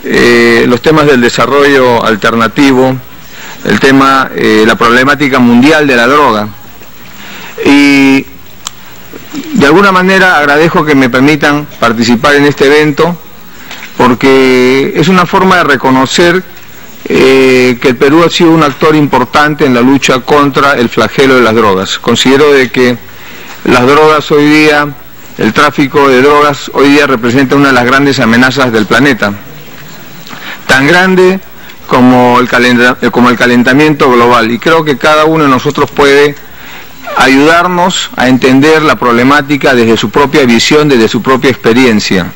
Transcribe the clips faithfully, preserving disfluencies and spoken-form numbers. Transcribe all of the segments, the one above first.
eh, los temas del desarrollo alternativo, el tema, eh, la problemática mundial de la droga. Y de alguna manera agradezco que me permitan participar en este evento, porque es una forma de reconocer eh, que el Perú ha sido un actor importante en la lucha contra el flagelo de las drogas. Considero de que las drogas hoy día, el tráfico de drogas hoy día representa una de las grandes amenazas del planeta, tan grande como el, calenta, como el calentamiento global, y creo que cada uno de nosotros puede ayudarnos a entender la problemática desde su propia visión, desde su propia experiencia.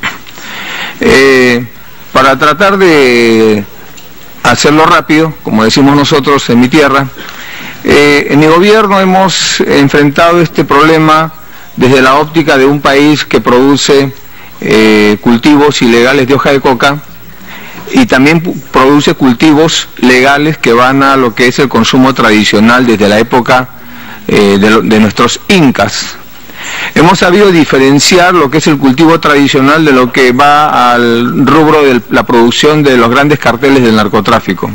Eh, para tratar de hacerlo rápido, como decimos nosotros en mi tierra, eh, en mi gobierno hemos enfrentado este problema desde la óptica de un país que produce eh, cultivos ilegales de hoja de coca y también produce cultivos legales que van a lo que es el consumo tradicional desde la época eh, de, lo, de nuestros incas. Hemos sabido diferenciar lo que es el cultivo tradicional de lo que va al rubro de la producción de los grandes carteles del narcotráfico.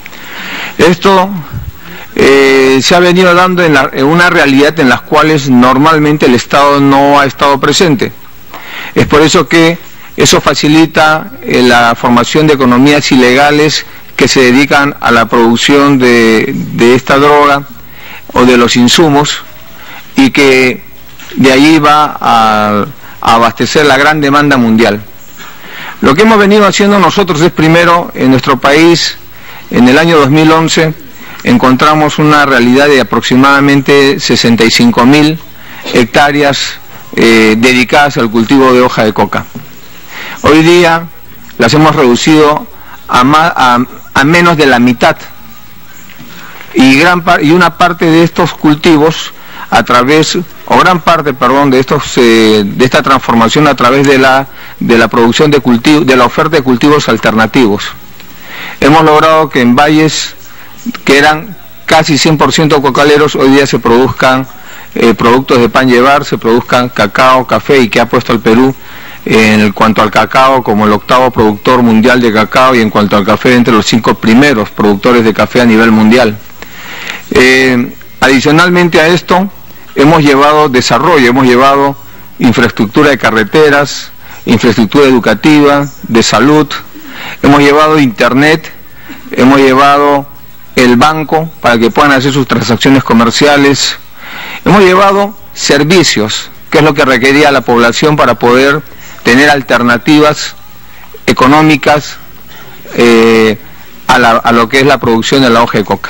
Esto eh, se ha venido dando en, la, en una realidad en las cuales normalmente el Estado no ha estado presente. Es por eso que eso facilita eh, la formación de economías ilegales que se dedican a la producción de, de esta droga o de los insumos, y que de allí va a, a abastecer la gran demanda mundial. Lo que hemos venido haciendo nosotros es, primero, en nuestro país, en el año dos mil once, encontramos una realidad de aproximadamente sesenta y cinco mil hectáreas eh, dedicadas al cultivo de hoja de coca. Hoy día las hemos reducido a, más, a, a menos de la mitad, y, gran par, y una parte de estos cultivos a través, o gran parte, perdón, de estos eh, de esta transformación a través de la de la producción de cultivo, de la oferta de cultivos alternativos. Hemos logrado que en valles que eran casi cien por ciento cocaleros, hoy día se produzcan eh, productos de pan llevar, se produzcan cacao, café, y que ha puesto al Perú en cuanto al cacao como el octavo productor mundial de cacao, y en cuanto al café entre los cinco primeros productores de café a nivel mundial. Eh, adicionalmente a esto, hemos llevado desarrollo, hemos llevado infraestructura de carreteras, infraestructura educativa, de salud, hemos llevado internet, hemos llevado el banco para que puedan hacer sus transacciones comerciales, hemos llevado servicios, que es lo que requería la población para poder tener alternativas económicas eh, a, la, a lo que es la producción de la hoja de coca.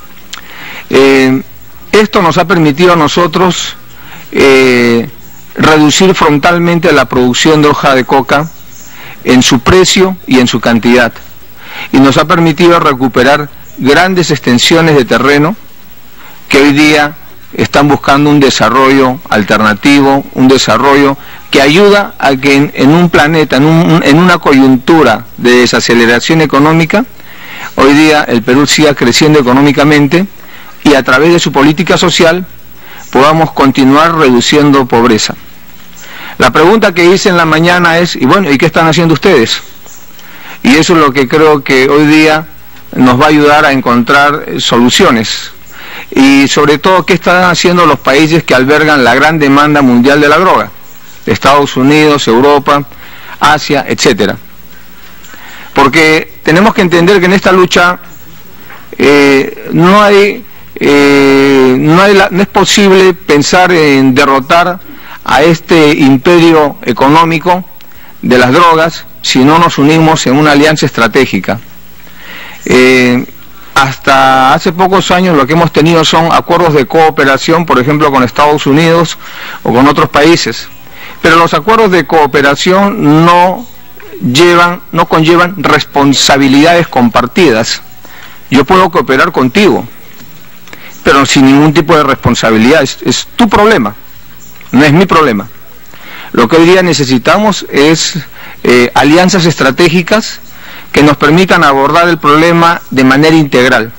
Eh, esto nos ha permitido a nosotros eh, reducir frontalmente la producción de hoja de coca en su precio y en su cantidad, y nos ha permitido recuperar grandes extensiones de terreno que hoy día están buscando un desarrollo alternativo, un desarrollo que ayuda a que en, en un planeta, en, un, en una coyuntura de desaceleración económica, hoy día el Perú siga creciendo económicamente, y a través de su política social podamos continuar reduciendo pobreza. La pregunta que hice en la mañana es, y bueno, ¿y qué están haciendo ustedes? Y eso es lo que creo que hoy día nos va a ayudar a encontrar soluciones. Y sobre todo, ¿qué están haciendo los países que albergan la gran demanda mundial de la droga? Estados Unidos, Europa, Asia, etcétera. Porque tenemos que entender que en esta lucha eh, no hay... Eh, no, hay la, no es posible pensar en derrotar a este imperio económico de las drogas si no nos unimos en una alianza estratégica. Eh, hasta hace pocos años lo que hemos tenido son acuerdos de cooperación, por ejemplo con Estados Unidos o con otros países, pero los acuerdos de cooperación no llevan, no conllevan responsabilidades compartidas. Yo puedo cooperar contigo, pero sin ningún tipo de responsabilidad. Es, es tu problema, no es mi problema. Lo que hoy día necesitamos es eh, alianzas estratégicas que nos permitan abordar el problema de manera integral.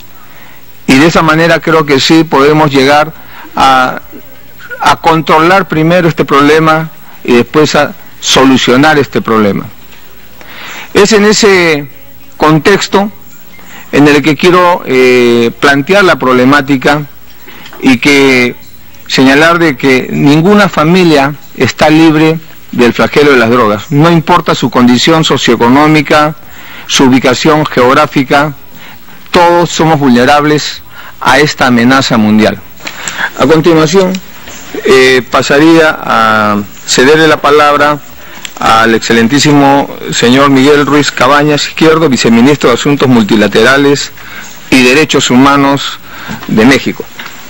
Y de esa manera creo que sí podemos llegar a, a controlar primero este problema y después a solucionar este problema. Es en ese contexto en el que quiero eh, plantear la problemática y que señalar de que ninguna familia está libre del flagelo de las drogas, no importa su condición socioeconómica, su ubicación geográfica, todos somos vulnerables a esta amenaza mundial. A continuación, eh, pasaría a cederle la palabra al excelentísimo señor Miguel Ruiz Cabañas Izquierdo, viceministro de Asuntos Multilaterales y Derechos Humanos de México.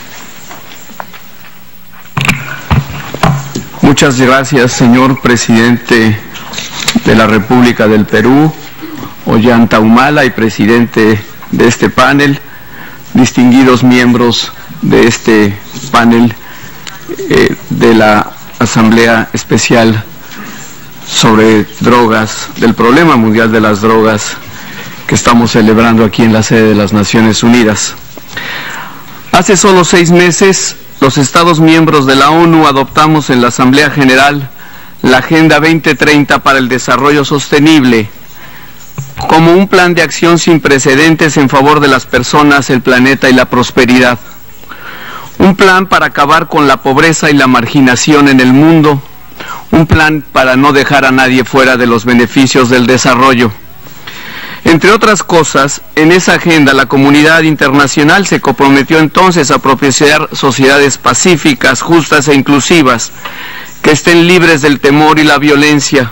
Muchas gracias, señor presidente de la República del Perú, Ollanta Humala, y presidente de este panel, distinguidos miembros de este panel eh, de la Asamblea Especial sobre Drogas, del problema mundial de las drogas que estamos celebrando aquí en la sede de las Naciones Unidas. Hace solo seis meses, los Estados miembros de la ONU adoptamos en la Asamblea General la Agenda veinte treinta para el Desarrollo Sostenible, como un plan de acción sin precedentes en favor de las personas, el planeta y la prosperidad. Un plan para acabar con la pobreza y la marginación en el mundo. Un plan para no dejar a nadie fuera de los beneficios del desarrollo. Entre otras cosas, en esa agenda la comunidad internacional se comprometió entonces a propiciar sociedades pacíficas, justas e inclusivas, que estén libres del temor y la violencia.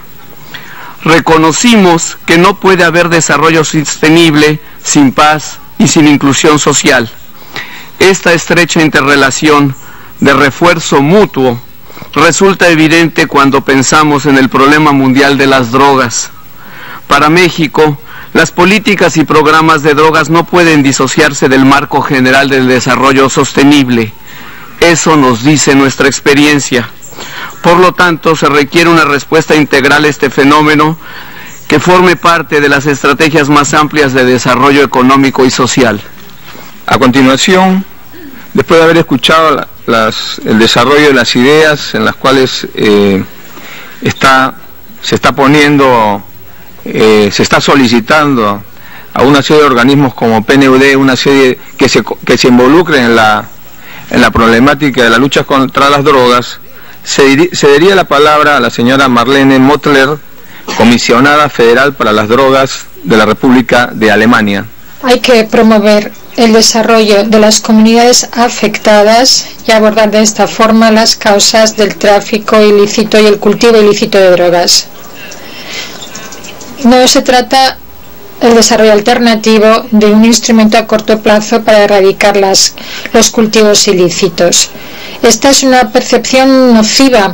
Reconocimos que no puede haber desarrollo sostenible sin paz y sin inclusión social. Esta estrecha interrelación de refuerzo mutuo resulta evidente cuando pensamos en el problema mundial de las drogas. Para México, las políticas y programas de drogas no pueden disociarse del marco general del desarrollo sostenible. Eso nos dice nuestra experiencia. Por lo tanto, se requiere una respuesta integral a este fenómeno que forme parte de las estrategias más amplias de desarrollo económico y social. A continuación, después de haber escuchado la, las, el desarrollo de las ideas en las cuales eh, está, se está poniendo, eh, se está solicitando a una serie de organismos como P N U D, una serie que se, que se involucren en la, en la problemática de la lucha contra las drogas, se cedería la palabra a la señora Marlene Mottler, comisionada federal para las drogas de la República de Alemania. Hay que promover el desarrollo de las comunidades afectadas y abordar de esta forma las causas del tráfico ilícito y el cultivo ilícito de drogas. No se trata el desarrollo alternativo de un instrumento a corto plazo para erradicar las, los cultivos ilícitos. Esta es una percepción nociva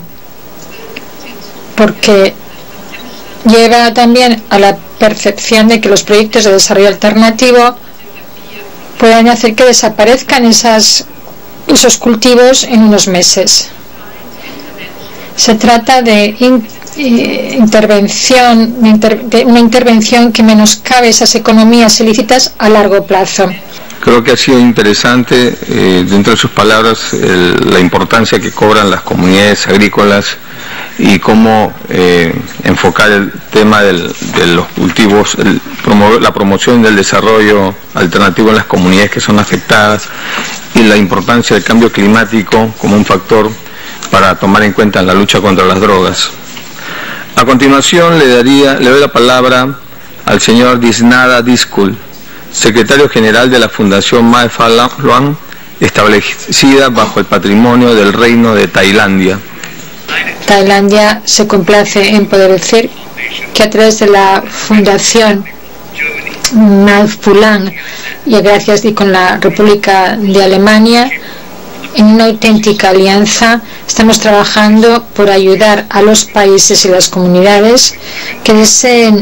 porque lleva también a la percepción de que los proyectos de desarrollo alternativo pueden hacer que desaparezcan esas, esos cultivos en unos meses. Se trata de in, eh, intervención, de inter, de una intervención que menoscabe esas economías ilícitas a largo plazo. Creo que ha sido interesante, eh, dentro de sus palabras, el, la importancia que cobran las comunidades agrícolas y cómo eh, enfocar el tema del, de los cultivos, el, promover, la promoción del desarrollo alternativo en las comunidades que son afectadas y la importancia del cambio climático como un factor para tomar en cuenta en la lucha contra las drogas. A continuación le daría, le doy la palabra al señor Disnada Diskul, secretario general de la Fundación Mae Pha Luang, establecida bajo el patrimonio del Reino de Tailandia. Tailandia se complace en poder decir que a través de la Fundación Mae Pha Luang y gracias y con la República de Alemania, en una auténtica alianza, estamos trabajando por ayudar a los países y las comunidades que deseen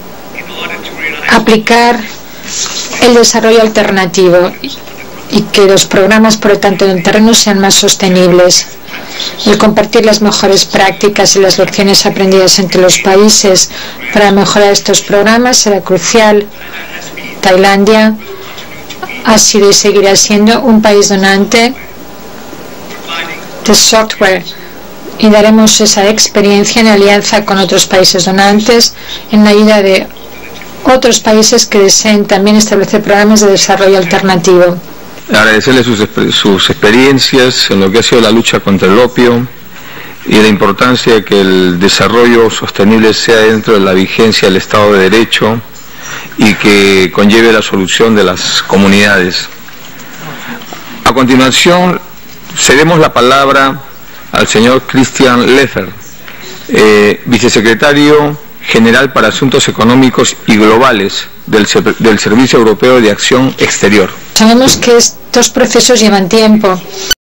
aplicar el desarrollo alternativo y que los programas, por lo tanto, en el terreno sean más sostenibles. El compartir las mejores prácticas y las lecciones aprendidas entre los países para mejorar estos programas será crucial. Tailandia ha sido y seguirá siendo un país donante de software y daremos esa experiencia en alianza con otros países donantes en la ayuda de otros países que deseen también establecer programas de desarrollo alternativo. Agradecerle sus, sus experiencias en lo que ha sido la lucha contra el opio y la importancia de que el desarrollo sostenible sea dentro de la vigencia del Estado de Derecho y que conlleve la solución de las comunidades. A continuación, cedemos la palabra al señor Christian Leffler, eh, vicesecretario general para Asuntos Económicos y Globales del, del Servicio Europeo de Acción Exterior. Sabemos que estos procesos llevan tiempo